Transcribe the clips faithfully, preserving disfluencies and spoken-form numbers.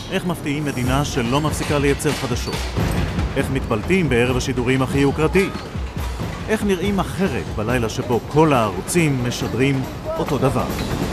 איך מפתיעים מדינה שלא מפסיקה לייצר חדשות? איך מתבלטים בערב השידורים הכי יוקרתי? איך נראים אחרת בלילה שבו כל הערוצים משדרים אותו דבר?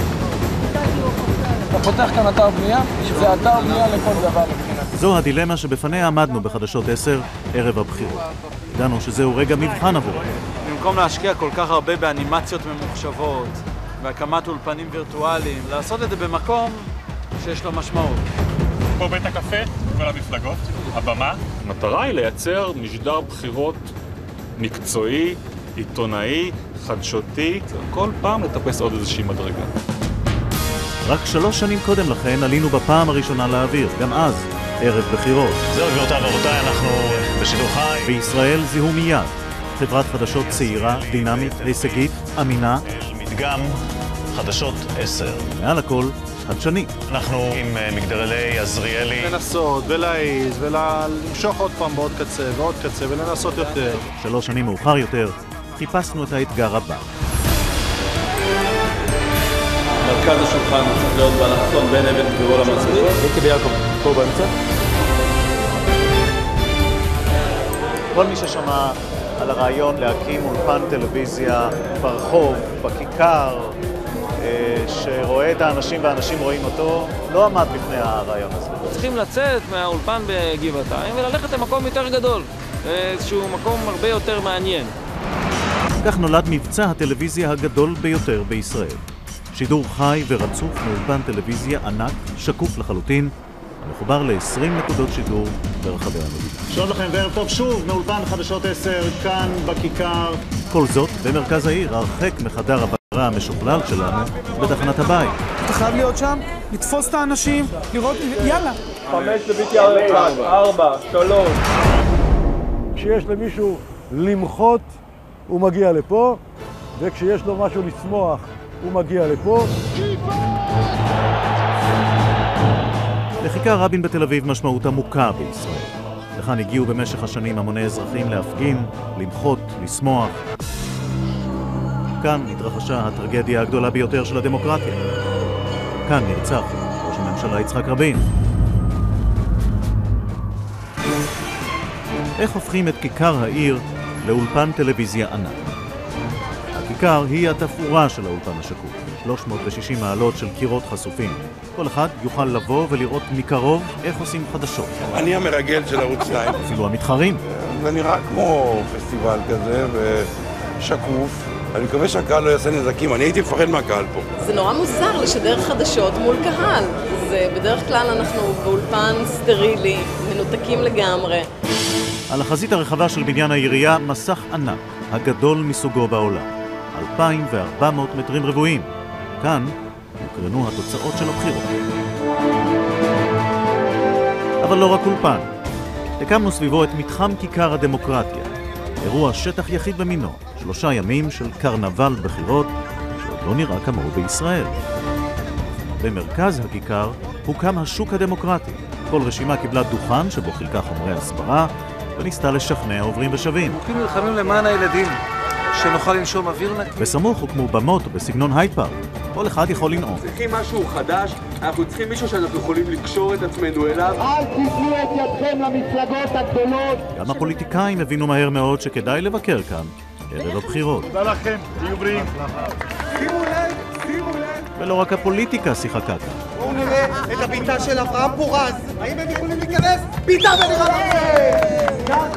אתה פותח כאן אתר בנייה, זה אתר בנייה לכל דבר. זו הדילמה שבפניה עמדנו בחדשות עשר ערב הבחירות. ידענו שזהו רגע מבחן עבורנו. במקום להשקיע כל כך הרבה באנימציות ממוחשבות והקמת אולפנים וירטואליים, לעשות את זה במקום שיש לו משמעות. פה בית הקפה, כל המפלגות, הבמה. המטרה היא לייצר משדר בחירות מקצועי, עיתונאי, חדשותי, כל פעם לטפס עוד איזושהי מדרגה. רק שלוש שנים קודם לכן עלינו בפעם הראשונה לאוויר, גם אז, ערב בחירות. זהו גבירותיי ורבותיי, אנחנו בשידור חי. בישראל זיהו מיד, חברת חדשות צעירה, דינמית, הישגית, אמינה. מדגם חדשות עשר. מעל הכל, חדשני. אנחנו עם מגדלי עזריאלי. לנסות ולהעיז ולמשוך עוד פעם בעוד קצה ועוד קצה ולנסות יותר. שלוש שנים מאוחר יותר, חיפשנו את האתגר הבא. מרכז השולחן צריך להיות באלכסון בין אבן גבירול המסבירות. איקי ביעקב, פה באמצע. כל מי ששמע על הרעיון להקים אולפן טלוויזיה ברחוב, בכיכר, שרואה את האנשים והאנשים רואים אותו, לא עמד בפני הרעיון הזה. צריכים לצאת מהאולפן בגבעתיים וללכת למקום יותר גדול, איזשהו מקום הרבה יותר מעניין. כך נולד מבצע הטלוויזיה הגדול ביותר בישראל. שידור חי ורצוף מאולפן טלוויזיה ענק, שקוף לחלוטין, מחובר ל-עשרים נקודות שידור ברחבי המדינה. שלום לכם וערב טוב שוב מאולפן חדשות עשר, כאן בכיכר. כל זאת במרכז העיר, הרחק מחדר הבקרה המשוכלל שלנו בתחנת הבית. אתה חייב להיות שם, לתפוס את האנשים, לראות, יאללה. חמש לביטי ארבע, ארבע, שלוש. כשיש למישהו למחות, הוא מגיע לפה, וכשיש לו משהו לשמוח, הוא מגיע לפה. לכיכר רבין בתל אביב משמעות עמוקה בישראל. לכאן הגיעו במשך השנים המוני אזרחים להפגין, למחות, לשמוח. כאן התרחשה הטרגדיה הגדולה ביותר של הדמוקרטיה. כאן נרצח ראש הממשלה יצחק רבין. איך הופכים את כיכר העיר לאולפן טלוויזיה ענק? הכיכר היא התפאורה של האולפן השקוף. שלוש מאות ושישים מעלות של קירות חשופים. כל אחד יוכל לבוא ולראות מקרוב איך עושים חדשות. אני המרגל של ערוץ שתיים. אפילו המתחרים. זה נראה כמו פסטיבל כזה ושקוף. אני מקווה שהקהל לא יעשה נזקים. אני הייתי מפחד מהקהל פה. זה נורא מוזר לשדר חדשות מול קהל. זה בדרך כלל אנחנו באולפן סטרילי, מנותקים לגמרי. על החזית הרחבה של בניין העירייה מסך ענק, הגדול מסוגו בעולם. אלפיים וארבע מאות מטרים רבועים. כאן הוקרנו התוצאות של הבחירות. אבל לא רק אולפן. הקמנו סביבו את מתחם כיכר הדמוקרטיה. אירוע שטח יחיד במינו. שלושה ימים של קרנבל בחירות שעוד לא נראה כמוהו בישראל. במרכז הכיכר הוקם השוק הדמוקרטי. כל רשימה קיבלה דוכן שבו חילקה חומרי הסברה וניסתה לשכנע עוברים ושווים. אנחנו נלחמים למען הילדים, שנוכל לנשום אוויר נקי. בסמוך הוקמו במות בסגנון הייד פארק. כל אחד יכול לנאום. צריכים משהו חדש, אנחנו צריכים מישהו שאנחנו יכולים לקשור את עצמנו אליו. אל תיתנו את ידכם למפלגות הגדולות. גם הפוליטיקאים הבינו מהר מאוד שכדאי לבקר כאן ערב הבחירות. תודה לכם, תהיו בריאים. שימו לב, שימו לב. ולא רק הפוליטיקה שיחקה כאן. בואו נראה את הביתה של אברהם פורז. האם הם יכולים להיכנס? ביתה ונראה לכם!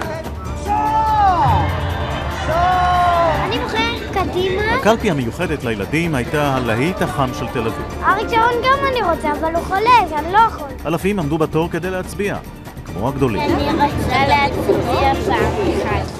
אני מוכר קדימה. הקלפי המיוחדת לילדים הייתה הלהיט החם של תל אביב. אריק שרון גם אני רוצה, אבל הוא חולה, אני לא יכול. אלפים עמדו בתור כדי להצביע, כמו הגדולים. אני רוצה להצביע פעם אחת.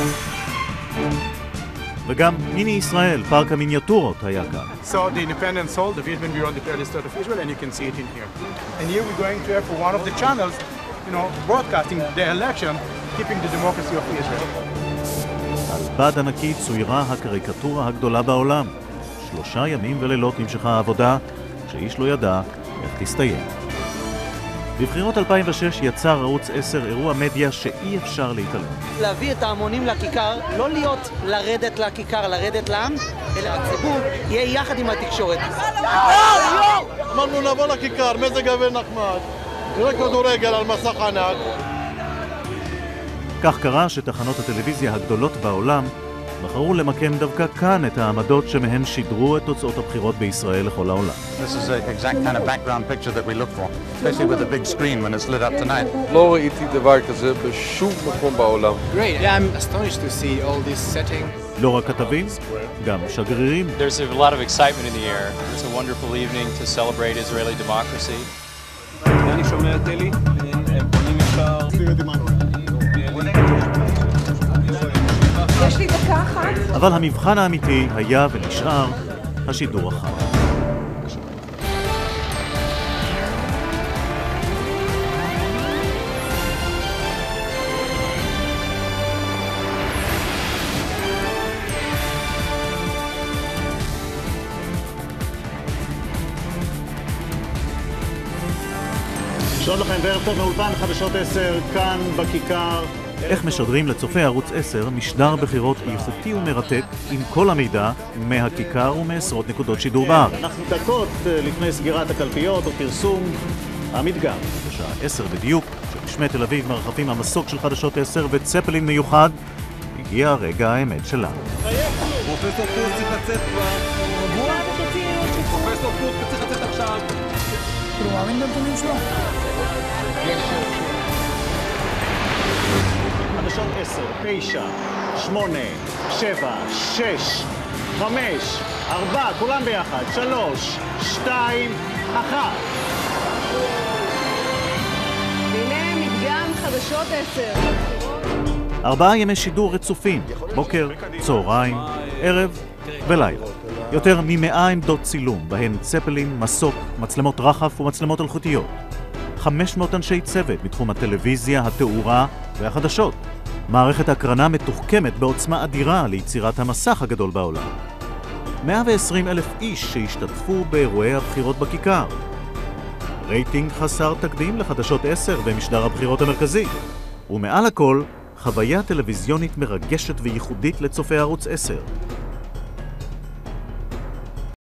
וגם מיני ישראל, פארק המיניאטורות, היה כאן. So the Independence Hall, the Vietnam Bureau, the Palace of Israel, and you can see it in here. And here we're going to have for one of the channels, you know, broadcasting the election, keeping the democracy of Israel. על בד ענקי צוירה הקריקטורה הגדולה בעולם. שלושה ימים ולילות נמשכה העבודה, שאיש לא ידע איך תסתיים. בבחירות אלפיים ושש יצר ערוץ עשר אירוע מדיה שאי אפשר להתעלם. להביא את ההמונים לכיכר, לא להיות לרדת לכיכר, לרדת לעם, אלא הציבור יהיה יחד עם התקשורת. אמרנו נבוא לכיכר, מזג אוויר נחמד, תראה כדורגל על מסך ענק. כך קרה שתחנות הטלוויזיה הגדולות בעולם בחרו למקם דווקא כאן את העמדות שמהן שידרו את תוצאות הבחירות בישראל לכל העולם. This is the exact kind of background picture that we look for, especially with the big screen when it's lit up tonight. לא ראיתי דבר כזה בשום מקום בעולם. Great. Yeah, I'm astonished to see all this setting. לא רק כתבים, גם שגרירים. There's a lot of excitement in the air. It's a wonderful evening to celebrate Israeli democracy. אני שומע את אלי, הם פונים ישר. יש לי דקה אחת. אבל המבחן האמיתי היה ונשאר השידור החי. שלום לכם וערב טוב מאולפן חדשות עשר, כאן בכיכר. איך משדרים לצופי ערוץ עשר משדר בחירות איכותי ומרתק עם כל המידע מהכיכר ומעשרות נקודות שידור בארץ. אנחנו דקות לפני סגירת הקלפיות או פרסום המדגם. בשעה עשר בדיוק, כשבשמי תל אביב מרחפים המסוק של חדשות עשר וצפלין מיוחד, הגיע רגע האמת שלנו. פרופסור קורץ צריך לצאת כבר. פרופסור קורץ צריך לצאת עכשיו. כאילו מאמין בנתונים שלו. חדשות עשר, תשע, שמונה, שבע, שש, חמש, ארבע, כולם ביחד, שלוש, שתיים, אחת. הנה מדגם חדשות עשר. ארבעה ימי שידור רצופים, בוקר, צהריים, ערב ולילה. יותר ממאה עמדות צילום, בהן צפלין, מסוק, מצלמות רחף ומצלמות אלחוטיות. חמש מאות אנשי צוות בתחום הטלוויזיה, התאורה והחדשות. מערכת הקרנה מתוחכמת בעוצמה אדירה ליצירת המסך הגדול בעולם. מאה ועשרים אלף איש שהשתתפו באירועי הבחירות בכיכר. רייטינג חסר תקדים לחדשות עשר במשדר הבחירות המרכזי. ומעל הכל, חוויה טלוויזיונית מרגשת וייחודית לצופי ערוץ עשר.